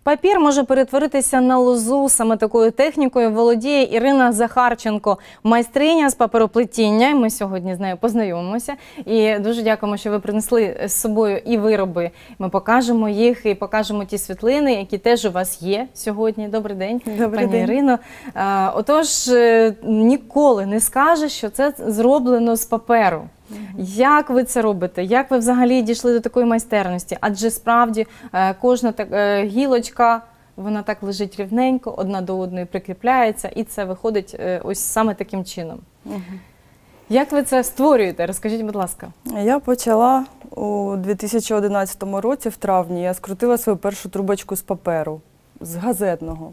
Папір може перетворитися на лозу. Саме такою технікою володіє Ірина Захарченко, майстриня з папероплетіння. Ми сьогодні з нею познайомимося. І дуже дякуємо, що ви принесли з собою і вироби. Ми покажемо їх і покажемо ті світлини, які теж у вас є сьогодні. Добрий день, пані Ірино. Отож, ніколи не скажеш, що це зроблено з паперу. Як ви це робите? Як ви взагалі дійшли до такої майстерності? Адже справді кожна гілочка, вона так лежить рівненько, одна до одної прикріпляється, і це виходить ось саме таким чином. Як ви це створюєте? Розкажіть, будь ласка. Я почала у 2011 році, в травні. Я скрутила свою першу трубочку з паперу, з газетного.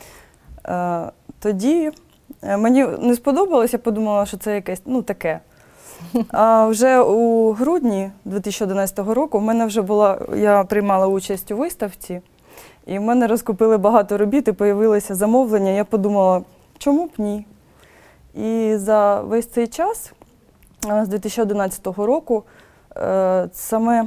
Тоді мені не сподобалося, я подумала, що це якесь, таке. А вже у грудні 2011 року в мене вже я приймала участь у виставці, і в мене розкупили багато робіт, і з'явилося замовлення. Я подумала, чому б ні? І за весь цей час, з 2011 року, саме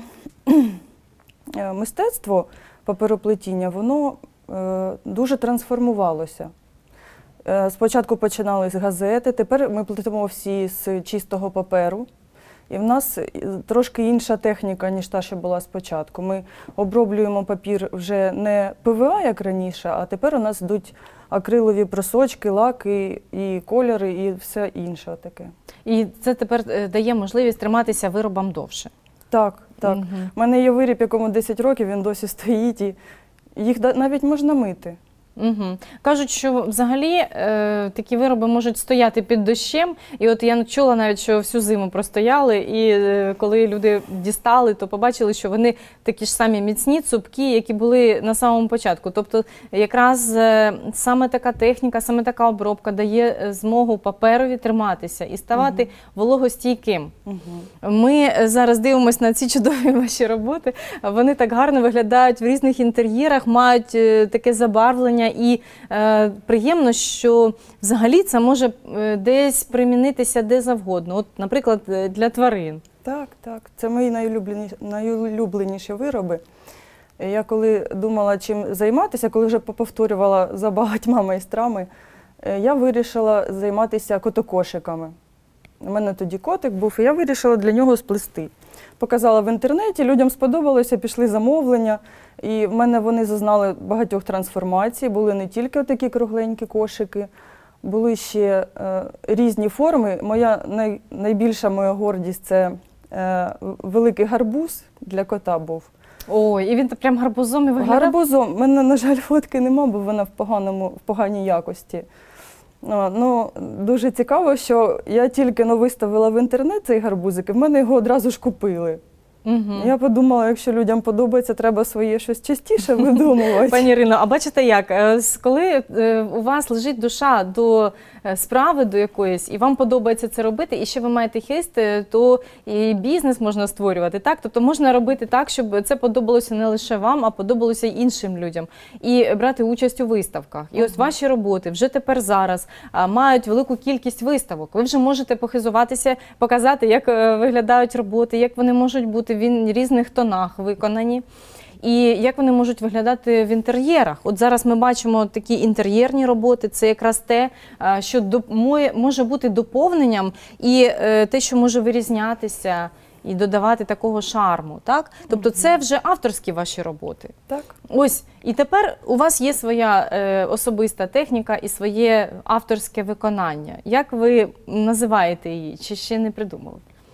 мистецтво папероплетіння, воно дуже трансформувалося. Спочатку починали з газети, тепер ми плетемо всі з чистого паперу. І в нас трошки інша техніка, ніж та, що була спочатку. Ми оброблюємо папір вже не ПВА, як раніше, а тепер у нас йдуть акрилові просочки, лаки, і кольори, і все інше таке. І це тепер дає можливість триматися виробам довше? Так, так. У мене є виріб, якому 10 років, він досі стоїть, і їх навіть можна мити. Кажуть, що взагалі такі вироби можуть стояти під дощем, і от я чула навіть, що всю зиму простояли, і коли люди дістали, то побачили, що вони такі ж самі міцні, цупкі, які були на самому початку. Тобто якраз саме така техніка, саме така обробка дає змогу паперові триматися і ставати вологостійким. Ми зараз дивимося на ці чудові ваші роботи, вони так гарно виглядають в різних інтер'єрах, мають таке забарвлення. І приємно, що взагалі це може десь примінитися де завгодно. От, наприклад, для тварин. Так, так. Це мої найулюбленіші вироби. Я коли думала, чим займатися, коли вже повторювала за багатьма майстрами, я вирішила займатися котокошиками. У мене тоді котик був, і я вирішила для нього сплести. Показала в інтернеті, людям сподобалося, пішли замовлення. І в мене вони зазнали багатьох трансформацій. Були не тільки такі кругленькі кошики, були ще різні форми. Найбільша моя гордість – це великий гарбуз для кота був. Ой, і він прям гарбузом і виглядав? Гарбузом. У мене, на жаль, фотки нема, бо вона в поганій якості. Дуже цікаво, що я тільки виставила в інтернет цей гарбузик, і в мене його одразу ж купили. Я подумала, якщо людям подобається, треба своє щось частіше видумувати. Пані Ірино, а бачите як, коли у вас лежить душа до справи до якоїсь, і вам подобається це робити, і ще ви маєте хист, то і бізнес можна створювати, так? Тобто можна робити так, щоб це подобалося не лише вам, а подобалося й іншим людям. І брати участь у виставках. І ось ваші роботи вже тепер зараз мають велику кількість виставок. Ви вже можете похизуватися, показати, як виглядають роботи, як вони можуть бути в різних тонах виконані. І як вони можуть виглядати в інтер'єрах. От зараз ми бачимо такі інтер'єрні роботи, це якраз те, що може бути доповненням і те, що може вирізнятися і додавати такого шарму, так? Тобто це вже авторські ваші роботи. Так. Ось, і тепер у вас є своя особиста техніка і своє авторське виконання. Як ви називаєте її, чи ще не придумали?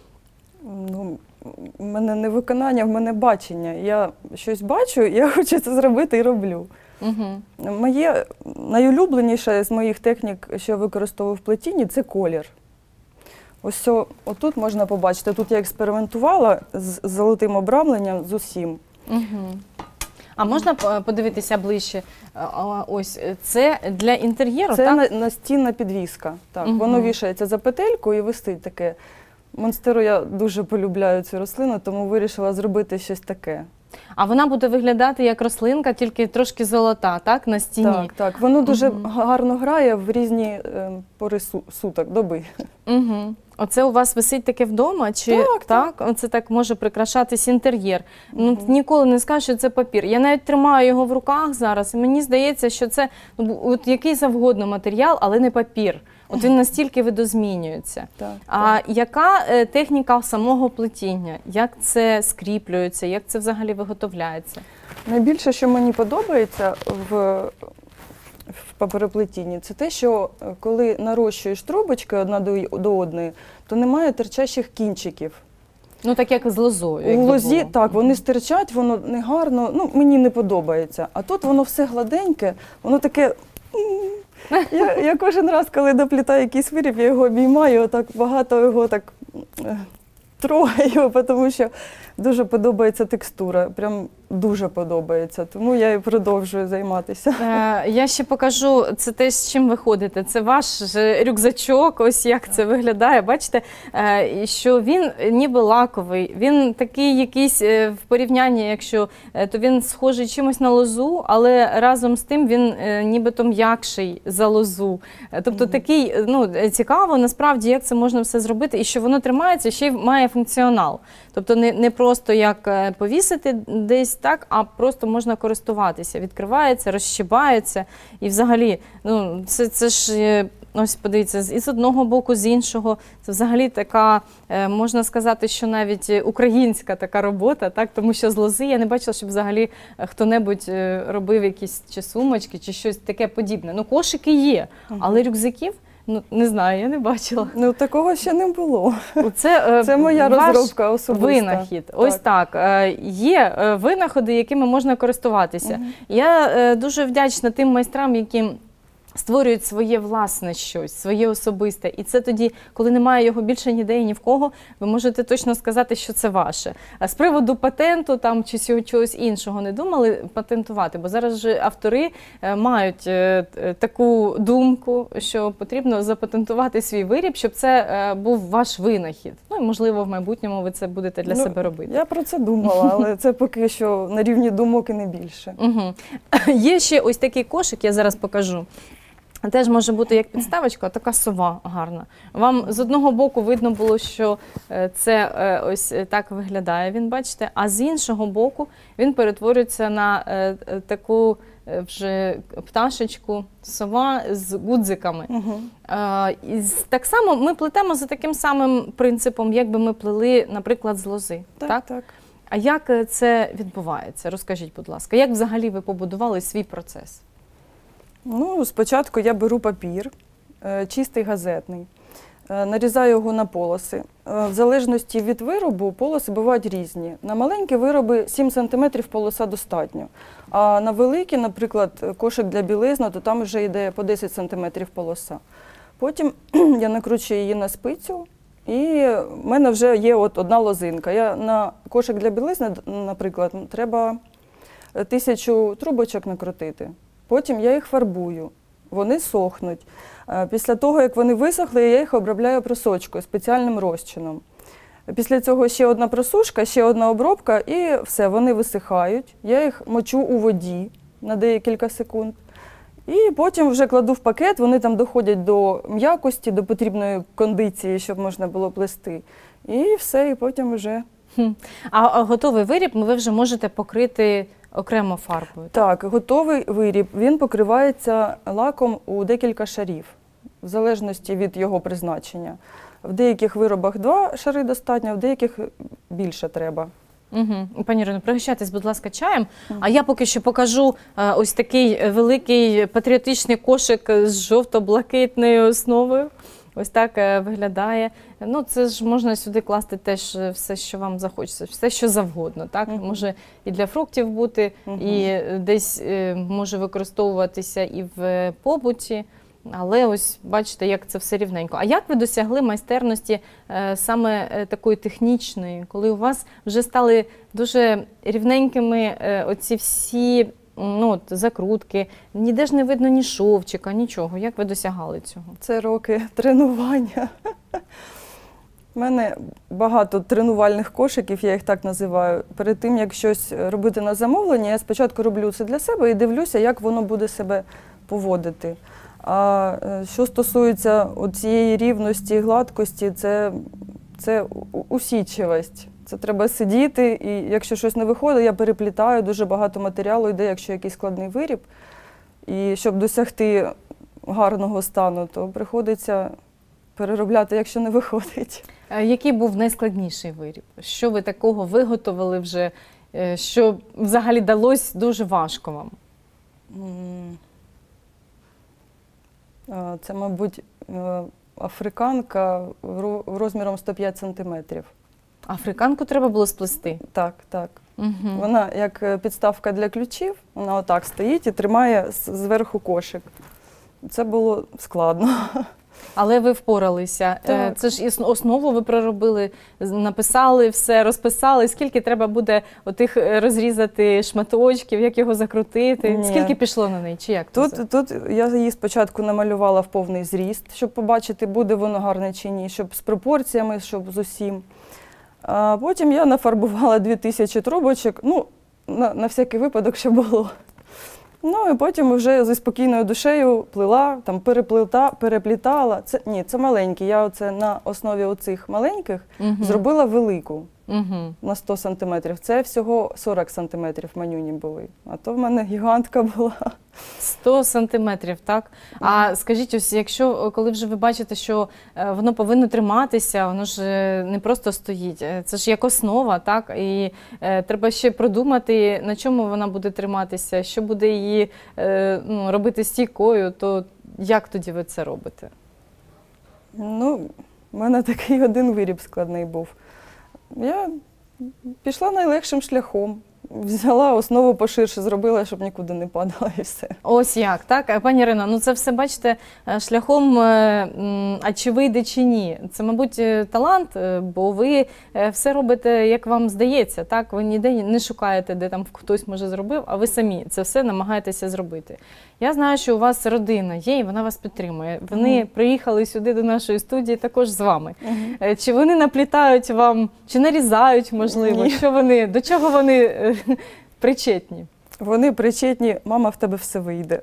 У мене не виконання, в мене бачення. Я щось бачу, я хочу це зробити і роблю. Моє найулюбленіше з моїх технік, що я використовую в плетінні, це колір. Ось отут можна побачити, тут я експериментувала з золотим обрамленням, з усім. А можна подивитися ближче? Ось, це для інтер'єру, так? Це настінна підвіска. Так, воно вішається за петельку і висить таке. Монстеру я дуже полюбляю цю рослину, тому вирішила зробити щось таке. А вона буде виглядати як рослинка, тільки трошки золота, так, на стіні? Так, так. Воно дуже гарно грає в різні пори суток, доби. Угу. Оце у вас висить таке вдома? Чи так? Оце так може прикрашатись інтер'єр. Ну, ніколи не скажу, що це папір. Я навіть тримаю його в руках зараз, і мені здається, що це от який завгодно матеріал, але не папір. От він настільки видозмінюється. А яка техніка самого плетіння? Як це скріплюється? Як це взагалі виготовляється? Найбільше, що мені подобається в папероплетінні, це те, що коли нарощуєш трубочки одна до одної, то немає терчащих кінчиків. Ну, так як з лозою. У лозі, так, вони стирчать, воно не гарно, ну, мені не подобається. А тут воно все гладеньке, воно таке... Я кожен раз, коли доплітаю якийсь виріб, я його обіймаю, так багато його так трогаю, тому що дуже подобається текстура, прям дуже подобається, тому я і продовжую займатися. Я ще покажу, це те, з чим ви ходите. Це ваш рюкзачок, ось як це виглядає. Бачите, що він ніби лаковий, він такий якийсь в порівнянні, якщо, то він схожий чимось на лозу, але разом з тим він нібито м'якший за лозу. Тобто такий, ну, цікаво насправді, як це можна все зробити, і що воно тримається, ще й має функціонал. Тобто не просто як повісити десь так, а просто можна користуватися. Відкривається, розщибається і взагалі, ну, це ж, ось подивіться, і з одного боку, з іншого. Це взагалі така, можна сказати, що навіть українська така робота, так? Тому що з лози я не бачила, щоб взагалі хто-небудь робив якісь чи сумочки, чи щось таке подібне. Ну, кошики є, але рюкзаків, ну, не знаю, я не бачила. Ну, такого ще не було. Це моя розробка особиста. Винахід. Ось так. Є винаходи, якими можна користуватися. Я дуже вдячна тим майстрам, які створюють своє власне щось, своє особисте. І це тоді, коли немає його більше ніде і ні в кого, ви можете точно сказати, що це ваше. А з приводу патенту там, чи чогось іншого не думали патентувати? Бо зараз же автори мають таку думку, що потрібно запатентувати свій виріб, щоб це був ваш винахід. Ну і, можливо, в майбутньому ви це будете для себе робити. Я про це думала, але це поки що на рівні думок і не більше. Є ще ось такий кошик, я зараз покажу. Теж може бути як підставочка, така сова гарна. Вам з одного боку видно було, що це ось так виглядає, він, бачите, а з іншого боку він перетворюється на таку вже пташечку, сова з гудзиками. І так само ми плетемо за таким самим принципом, як би ми плели, наприклад, з лози. Так? А як це відбувається? Розкажіть, будь ласка, як взагалі ви побудували свій процес? Ну, спочатку я беру папір, чистий газетний, нарізаю його на полоси. В залежності від виробу полоси бувають різні. На маленькі вироби 7 см полоса достатньо. А на великі, наприклад, кошик для білизни, то там вже йде по 10 см полоса. Потім я накручую її на спицю, і в мене вже є от одна лозинка. На кошик для білизни, наприклад, треба 1000 трубочок накрутити. Потім я їх фарбую, вони сохнуть. Після того, як вони висохли, я їх обробляю просочкою, спеціальним розчином. Після цього ще одна просушка, ще одна обробка і все, вони висихають. Я їх мочу у воді на декілька секунд. І потім вже кладу в пакет, вони там доходять до м'якості, до потрібної кондиції, щоб можна було плести. І все, і потім вже... А готовий виріб ви вже можете покрити окремо фарбою? Так, готовий виріб, він покривається лаком у декілька шарів, в залежності від його призначення. В деяких виробах 2 шари достатньо, в деяких більше треба. Пані Ірино, пригощайтесь, будь ласка, чаєм. А я поки що покажу ось такий великий патріотичний кошик з жовто-блакитною основою. Ось так виглядає. Ну, це ж можна сюди класти теж все, що вам захочеться, все, що завгодно. Так? Може і для фруктів бути, і десь може використовуватися і в побуті. Але ось бачите, як це все рівненько. А як ви досягли майстерності саме такої технічної, коли у вас вже стали дуже рівненькими оці всі закрутки, ніде ж не видно ні шовчика, нічого. Як ви досягали цього? Це роки тренування. У мене багато тренувальних кошиків, я їх так називаю. Перед тим, як щось робити на замовлення, я спочатку роблю це для себе і дивлюся, як воно буде себе поводити. А що стосується цієї рівності і гладкості, це усідчивість. Це треба сидіти, і якщо щось не виходить, я переплітаю, дуже багато матеріалу йде, якщо якийсь складний виріб. І щоб досягти гарного стану, то приходиться переробляти, якщо не виходить. Який був найскладніший виріб? Що ви такого виготовили вже, що взагалі далось дуже важко вам? Це, мабуть, африканка розміром 105 сантиметрів. Африканку треба було сплести? Так, так. Угу. Вона як підставка для ключів, вона отак стоїть і тримає зверху кошик. Це було складно. Але ви впоралися. Так. Це ж основу ви проробили, написали все, розписали. Скільки треба буде отих розрізати шматочків, як його закрутити? Ні. Скільки пішло на неї? Чи як Тут я її спочатку намалювала в повний зріст, щоб побачити, буде воно гарне чи ні, щоб з пропорціями, щоб з усім. А потім я нафарбувала 2000 трубочок, ну, на всякий випадок, що було. Ну і потім вже зі спокійною душею плила, там переплітала. Це маленькі. Я оце на основі оцих маленьких зробила велику на 100 сантиметрів. Це всього 40 сантиметрів манюні були. А то в мене гігантка була. 100 сантиметрів, так? А скажіть, ось якщо, коли вже ви бачите, що воно повинно триматися, воно ж не просто стоїть, це ж як основа, так? І треба ще продумати, на чому вона буде триматися, що буде її робити стійкою, то як тоді ви це робите? Ну, в мене такий один виріб складний був. Я пішла найлегшим шляхом. Взяла основу поширше, зробила, щоб нікуди не падала і все. Ось як, так? Пані Ірино, ну це все, бачите, шляхом, а чи вийде, чи ні. Це, мабуть, талант, бо ви все робите, як вам здається, так? Ви ніде не шукаєте, де там хтось, може, зробив, а ви самі це все намагаєтеся зробити. Я знаю, що у вас родина є, і вона вас підтримує. Вони приїхали сюди до нашої студії також з вами. Чи вони наплітають вам, чи нарізають, можливо? Ні. Що вони, до чого вони причетні? Вони причетні, мама, в тебе все вийде.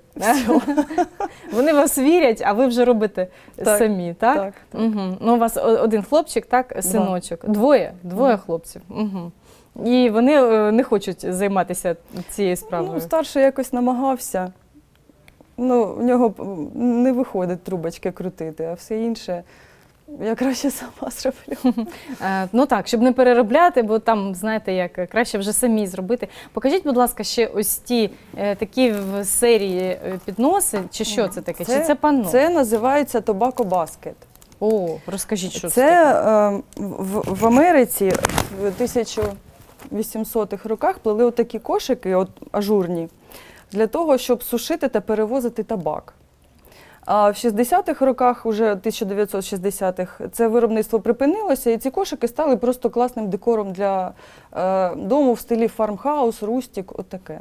Вони вас вірять, а ви вже робите самі, так? Так. Угу. Ну, у вас один хлопчик, так, синочок? Двоє хлопців. Угу. І вони не хочуть займатися цією справою? Ну, старший якось намагався. Ну, в нього не виходить трубочки крутити, а все інше я краще сама зроблю. Ну так, щоб не переробляти, бо там, знаєте, як краще вже самі зробити. Покажіть, будь ласка, ще ось ті такі в серії підноси, чи що це таке? Чи це панно? Це називається Tobacco Basket. О, розкажіть, що це таке. В Америці в 1800-х роках плели отакі кошики, ажурні, для того, щоб сушити та перевозити табак. А в 60-х роках, уже 1960-х, це виробництво припинилося, і ці кошики стали просто класним декором для дому в стилі фармхаус, рустік, отаке.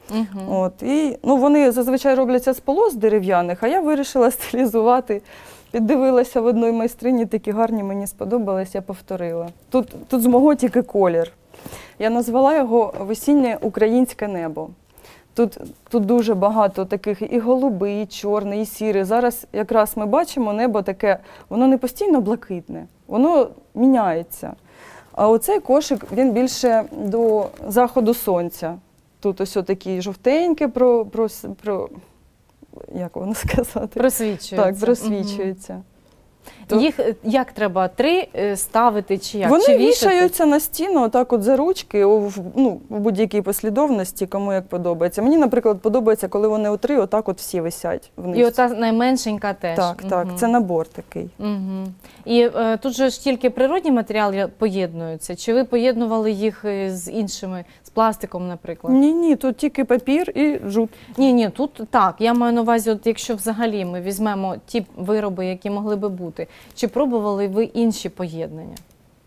І, вони зазвичай робляться з полос дерев'яних, а я вирішила стилізувати. Піддивилася в одної майстрині, такі гарні, мені сподобались, я повторила. Тут з мого тільки колір. Я назвала його «Весіннє українське небо». Тут дуже багато таких і голубий, і чорний, і сірий. Зараз якраз ми бачимо небо таке, воно не постійно блакитне, воно міняється. А оцей кошик, він більше до заходу сонця. Тут ось такі жовтеньке, як воно сказати? Просвічується. Так, просвічується. Їх як треба? 3 ставити чи як? Вони чи вішаються на стіну, отак от за ручки, в будь-якій послідовності, кому як подобається. Мені, наприклад, подобається, коли вони у 3 отак от всі висять вниз. І ота найменшенька теж? Так, це набор такий. І тут же ж тільки природні матеріали поєднуються? Чи ви поєднували їх з іншими, з пластиком, наприклад? Ні, тут тільки папір і жут. Ні, тут так. Я маю на увазі, от якщо взагалі ми візьмемо ті вироби, які могли би бути, чи пробували ви інші поєднання?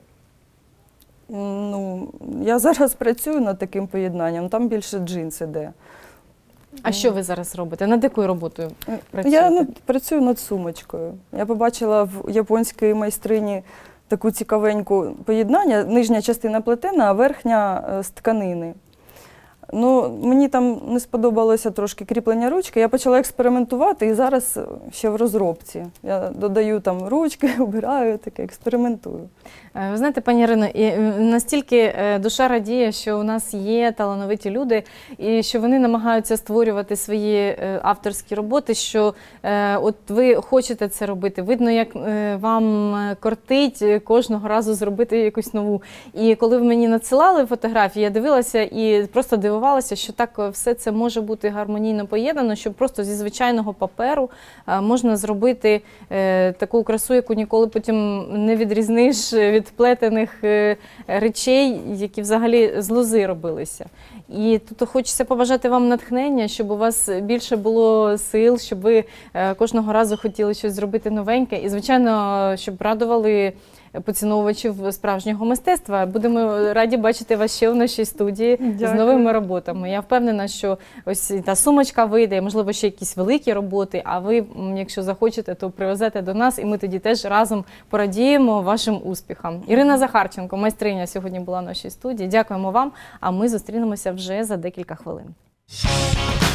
Я зараз працюю над таким поєднанням, там більше джинс іде. А що ви зараз робите? Над якою роботою працюєте? Я працюю над сумочкою. Я побачила в японській майстрині таку цікавеньку поєднання. Нижня частина плетена, а верхня з тканини. Ну, мені там не сподобалося трошки кріплення ручки. Я почала експериментувати і зараз ще в розробці. Я додаю там ручки, обираю, таке, експериментую. Ви знаєте, пані Ірино, і настільки душа радіє, що у нас є талановиті люди, і що вони намагаються створювати свої авторські роботи, що от ви хочете це робити. Видно, як вам кортить кожного разу зробити якусь нову. І коли ви мені надсилали фотографії, я дивилася і просто дивувалася, що так все це може бути гармонійно поєднано, що просто зі звичайного паперу можна зробити таку красу, яку ніколи потім не відрізниш від плетених речей, які взагалі з лози робилися. І тут хочеться побажати вам натхнення, щоб у вас більше було сил, щоб ви кожного разу хотіли щось зробити новеньке. І, звичайно, щоб радували поціновувачів справжнього мистецтва. Будемо раді бачити вас ще в нашій студії. Дякую. З новими роботами. Я впевнена, що ось та сумочка вийде, можливо, ще якісь великі роботи, а ви, якщо захочете, то привезете до нас, і ми тоді теж разом порадіємо вашим успіхам. Ірина Захарченко, майстриня, сьогодні була в нашій студії. Дякуємо вам, а ми зустрінемося вже за декілька хвилин.